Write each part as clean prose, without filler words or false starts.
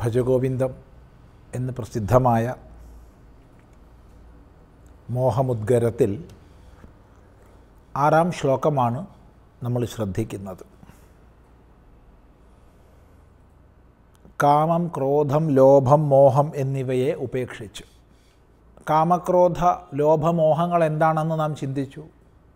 ഭജഗോവിന്ദം എന്ന് പ്രസിദ്ധമായ മോഹമുദ്ഗരത്തിൽ 6-ാം ശ്ലോകമാണ് നമ്മൾ ശ്രദ്ധിക്കുന്നത്. കാമം, ക്രോധം, ലോഭം, മോഹം എന്നിവയെ ഉപേക്ഷിച്ച്. കാമക്രോധ ലോഭമോഹങ്ങൾ എന്താണെന്ന് നാം ചിന്തിച്ചു.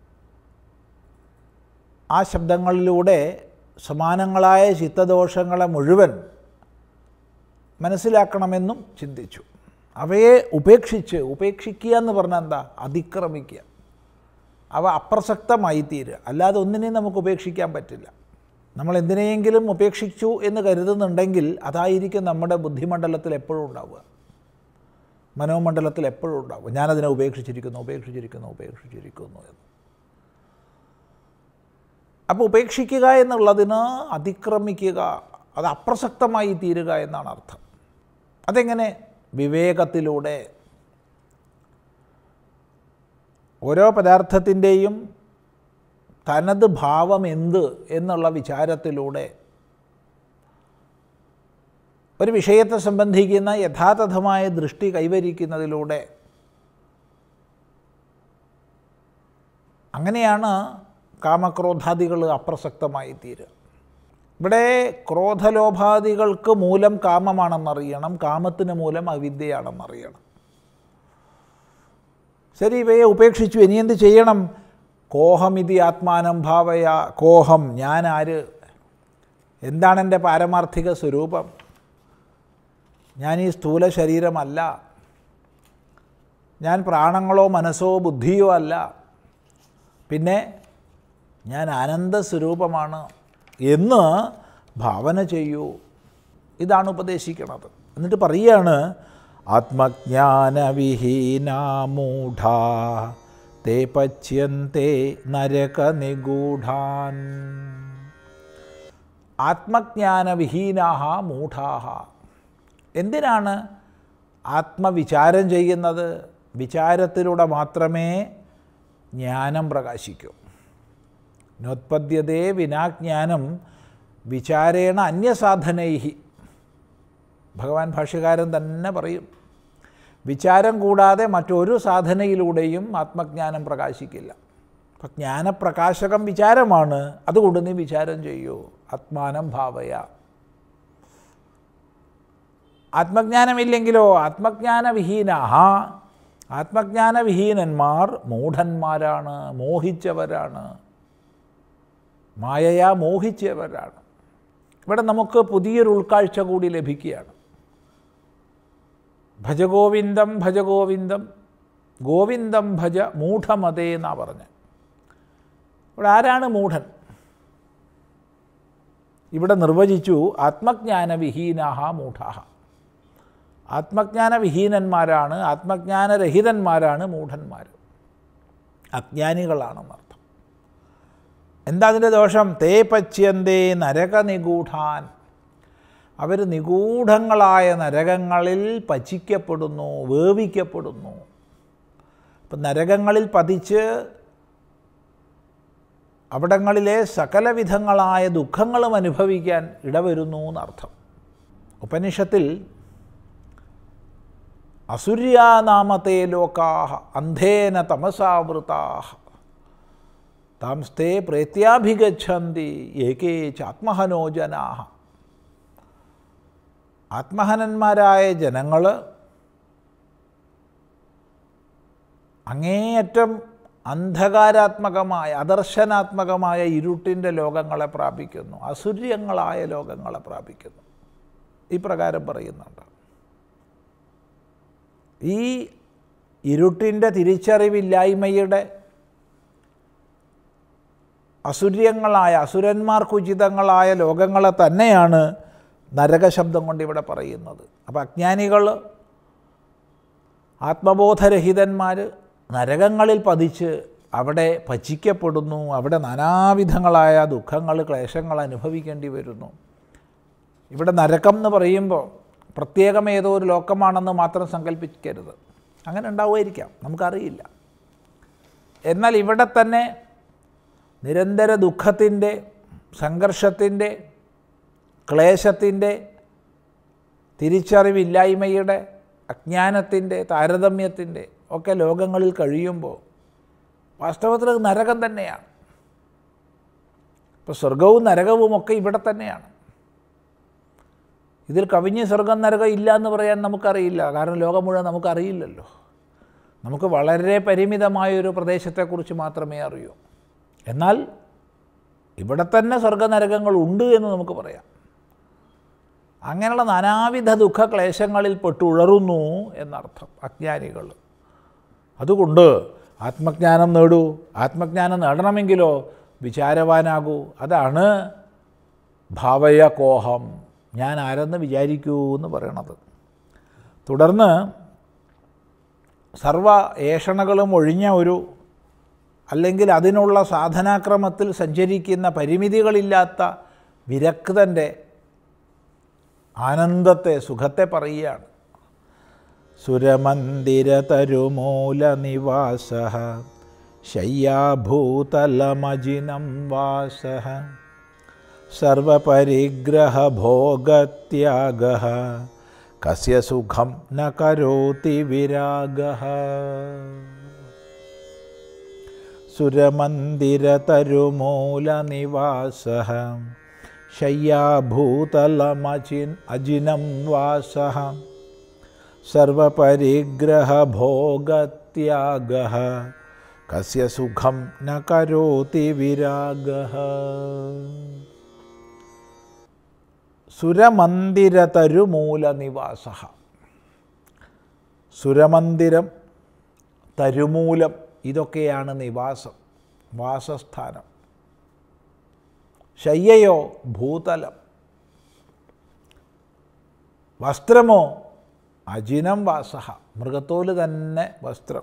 ആ ശബ്ദങ്ങളിലൂടെ സമാനങ്ങളായ ചിത്തദോഷങ്ങളെ മുഴുവൻ മനസ്സിലാക്കണമെന്നും ചിന്തിച്ചു. അവയെ ഉപേക്ഷിക്കുക എന്ന് പറഞ്ഞാൽ എന്താ? അതിക്രമിക്കുക. അവ അപ്രസക്തമായി തീരുക. അല്ലാതെ ഒന്നിനെയും നമുക്ക് ഉപേക്ഷിക്കാൻ പറ്റില്ല. നമ്മൾ എന്തിനെയെങ്കിലും ഉപേക്ഷിച്ചു എന്ന് കരുതുന്നുണ്ടെങ്കിൽ അതായിരിക്കും നമ്മുടെ ബുദ്ധിമണ്ഡലത്തിൽ എപ്പോഴും ഉണ്ടാവുക, മനോമണ്ഡലത്തിൽ എപ്പോഴും ഉണ്ടാവുക. ഞാനതിനെ ഉപേക്ഷിച്ചിരിക്കുന്നു എന്ന്. അപ്പോൾ ഉപേക്ഷിക്കുക എന്നുള്ളതിന് അതിക്രമിക്കുക, അത് അപ്രസക്തമായി തീരുക എന്നാണ് അർത്ഥം. അതെങ്ങനെ? വിവേകത്തിലൂടെ. ഓരോ പദാർത്ഥത്തിൻ്റെയും തനത് ഭാവം എന്ത് എന്നുള്ള വിചാരത്തിലൂടെ, ഒരു വിഷയത്തെ സംബന്ധിക്കുന്ന യഥാതഥമായ ദൃഷ്ടി കൈവരിക്കുന്നതിലൂടെ, അങ്ങനെയാണ് കാമക്രോധാദികൾ അപ്രസക്തമായി തീരുക. ഇവിടെ ക്രോധലോഭാദികൾക്ക് മൂലം കാമമാണെന്നറിയണം, കാമത്തിന് മൂലം അവിദ്യയാണെന്നറിയണം. ശരി, ഇവയെ ഉപേക്ഷിച്ചു, ഇനി എന്ത് ചെയ്യണം? കോഹമിതി ആത്മാനം ഭാവയ. കോഹം, ഞാൻ ആര്? എന്താണ് എൻ്റെ പാരമാർത്ഥിക സ്വരൂപം? ഞാൻ ഈ സ്ഥൂല ശരീരമല്ല, ഞാൻ പ്രാണങ്ങളോ മനസ്സോ ബുദ്ധിയോ അല്ല, പിന്നെ ഞാൻ ആനന്ദസ്വരൂപമാണ് എന്ന് ഭാവന ചെയ്യൂ. ഇതാണ് ഉപദേശിക്കുന്നത്. എന്നിട്ട് പറയുകയാണ്, ആത്മജ്ഞാനവിഹീനാ മൂഢാ തേ പച്യന്തേ നരകനിഗൂഢാൻ. ആത്മജ്ഞാനവിഹീനാഹ മൂഢാഹ. എന്തിനാണ് ആത്മവിചാരം ചെയ്യുന്നത്? വിചാരത്തിലൂടെ മാത്രമേ ജ്ഞാനം പ്രകാശിക്കൂ. നോത്പദ്യതേ വിനാജ്ഞാനം വിചാരേണ അന്യസാധനൈഹി. ഭഗവാൻ ഭാഷ്യകാരൻ തന്നെ പറയും, വിചാരം കൂടാതെ മറ്റൊരു സാധനയിലൂടെയും ആത്മജ്ഞാനം പ്രകാശിക്കില്ല. അപ്പം ജ്ഞാനപ്രകാശകം വിചാരമാണ്. അതുകൊണ്ട് നീ വിചാരം ചെയ്യൂ. ആത്മാനം ഭാവയ. ആത്മജ്ഞാനമില്ലെങ്കിലോ? ആത്മജ്ഞാനവിഹീനാഹ. ആത്മജ്ഞാനവിഹീനന്മാർ മൂഢന്മാരാണ്, മോഹിച്ചവരാണ്, മായയാ മോഹിച്ചവരാണ്. ഇവിടെ നമുക്ക് പുതിയൊരു ഉൾക്കാഴ്ച കൂടി ലഭിക്കുകയാണ്. ഭജഗോവിന്ദം ഭജഗോവിന്ദം, ഗോവിന്ദം ഭജ മൂഢമതേ എന്നാണ് പറഞ്ഞത്. ഇവിടെ ആരാണ് മൂഢൻ? ഇവിടെ നിർവചിച്ചു, ആത്മജ്ഞാനവിഹീനാഹ മൂഢാഹ. ആത്മജ്ഞാനവിഹീനന്മാരാണ്, ആത്മജ്ഞാനരഹിതന്മാരാണ് മൂഢന്മാർ, അജ്ഞാനികളാണെന്നർത്ഥം. എന്താ അതിൻ്റെ ദോഷം? തേ പച്യന്തേ നരകനിഗൂഢാൻ. അവർ നിഗൂഢങ്ങളായ നരകങ്ങളിൽ പചിക്കപ്പെടുന്നു, വേവിക്കപ്പെടുന്നു. ഇപ്പം നരകങ്ങളിൽ പതിച്ച് അവിടങ്ങളിലെ സകലവിധങ്ങളായ ദുഃഖങ്ങളും അനുഭവിക്കാൻ ഇടവരുന്നു എന്നർത്ഥം. ഉപനിഷത്തിൽ അസുര്യാനാമത്തെ ലോകാഹ അന്ധേന തമസാവൃതാഹ താംസ്തേ പ്രേത്യാഭിഗച്ഛന്തി ഏകേ ചാത്മഹനോ ജനാഹ. ആത്മഹനന്മാരായ ജനങ്ങൾ അങ്ങേയറ്റം അന്ധകാരാത്മകമായ, അദർശനാത്മകമായ ഇരുട്ടിൻ്റെ ലോകങ്ങളെ പ്രാപിക്കുന്നു, അസുര്യങ്ങളായ ലോകങ്ങളെ പ്രാപിക്കുന്നു. ഈ പ്രകാരം പറയുന്നുണ്ട്. ഈ ഇരുട്ടിൻ്റെ തിരിച്ചറിവില്ലായ്മയുടെ അസുര്യങ്ങളായ, അസുരന്മാർക്കുചിതങ്ങളായ ലോകങ്ങളെ തന്നെയാണ് നരകശബ്ദം കൊണ്ട് ഇവിടെ പറയുന്നത്. അപ്പോൾ അജ്ഞാനികൾ, ആത്മബോധരഹിതന്മാർ നരകങ്ങളിൽ പതിച്ച് അവിടെ പചിക്കപ്പെടുന്നു. അവിടെ നാനാവിധങ്ങളായ ദുഃഖങ്ങൾ, ക്ലേശങ്ങൾ അനുഭവിക്കേണ്ടി വരുന്നു. ഇവിടെ നരകം എന്ന് പറയുമ്പോൾ പ്രത്യേകം ഏതോ ഒരു ലോകമാണെന്ന് മാത്രം സങ്കല്പിക്കരുത്. അങ്ങനെ ഉണ്ടാവുമായിരിക്കാം, നമുക്കറിയില്ല. എന്നാൽ ഇവിടെ തന്നെ നിരന്തര ദുഃഖത്തിൻ്റെ, സംഘർഷത്തിൻ്റെ, ക്ലേശത്തിൻ്റെ, തിരിച്ചറിവില്ലായ്മയുടെ, അജ്ഞാനത്തിൻ്റെ, താരതമ്യത്തിൻ്റെ ഒക്കെ ലോകങ്ങളിൽ കഴിയുമ്പോൾ വാസ്തവത്തിൽ അത് നരകം തന്നെയാണ്. ഇപ്പോൾ സ്വർഗവും നരകവുമൊക്കെ ഇവിടെ തന്നെയാണ്. ഇതിൽ കവിഞ്ഞ് സ്വർഗം നരകം ഇല്ല എന്ന് പറയാൻ നമുക്കറിയില്ല. കാരണം ലോകം മുഴുവൻ നമുക്കറിയില്ലല്ലോ. നമുക്ക് വളരെ പരിമിതമായൊരു പ്രദേശത്തെക്കുറിച്ച് മാത്രമേ അറിയൂ. എന്നാൽ ഇവിടെ തന്നെ സ്വർഗനരകങ്ങൾ ഉണ്ട് എന്ന് നമുക്ക് പറയാം. അങ്ങനെയുള്ള നാനാവിധ ദുഃഖക്ലേശങ്ങളിൽ പെട്ടുഴറുന്നു എന്നർത്ഥം അജ്ഞാനികൾ. അതുകൊണ്ട് ആത്മജ്ഞാനം നേടൂ. ആത്മജ്ഞാനം നേടണമെങ്കിലോ വിചാരവാനാകൂ. അതാണ് ഭാവയ കോഹം, ഞാൻ ആരെന്ന് വിചാരിക്കൂ എന്ന് പറയണത്. തുടർന്ന് സർവ ഏഷണകളും ഒഴിഞ്ഞ ഒരു, അല്ലെങ്കിൽ അതിനുള്ള സാധനാക്രമത്തിൽ സഞ്ചരിക്കുന്ന പരിമിതികളില്ലാത്ത വിരക്തൻ്റെ ആനന്ദത്തെ, സുഖത്തെ പറയുകയാണ്. സുരമന്ദിരതരുമൂലനിവാസഃ ശയ്യാഭൂതലമജിനം വാസഃ സർവപരിഗ്രഹഭോഗത്യാഗഃ കസ്യ സുഖം ന കരോതി വിരാഗഃ. സുരമന്ദിരതരുമൂലനിവാസഃ ശയ്യാഭൂതലമജിനം വാസഃ സർവപരിഗ്രഹഭോഗത്യാഗഃ കസ്യ സുഖം ന കരോതി വിരാഗഃ. സുരമന്ദിരതരുമൂലനിവാസഃ. സുരമന്ദിരം, തരുമൂലം, ഇതൊക്കെയാണ് നിവാസം, വാസസ്ഥാനം. ശയ്യയോ ഭൂതലം, വസ്ത്രമോ അജിനം വാസഃ, മൃഗത്തോല് തന്നെ വസ്ത്രം.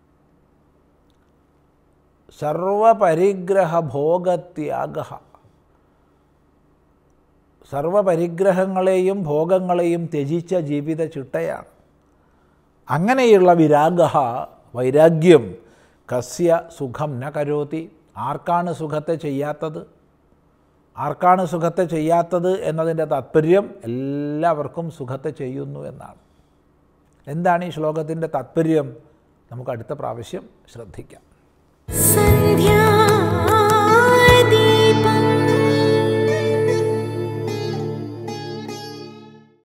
സർവപരിഗ്രഹഭോഗത്യാഗഃ, സർവപരിഗ്രഹങ്ങളെയും ഭോഗങ്ങളെയും ത്യജിച്ച ജീവിത ചിട്ടയാണ്. അങ്ങനെയുള്ള വിരാഗഃ, വൈരാഗ്യം, കസ്യ സുഖം ന കരോതി, ആർക്കാണ് സുഖത്തെ ചെയ്യാത്തത്? ആർക്കാണ് സുഖത്തെ ചെയ്യാത്തത് എന്നതിൻ്റെ താത്പര്യം എല്ലാവർക്കും സുഖത്തെ ചെയ്യുന്നു എന്നാണ്. എന്താണ് ഈ ശ്ലോകത്തിൻ്റെ താത്പര്യം? നമുക്ക് അടുത്ത പ്രാവശ്യം ശ്രദ്ധിക്കാം.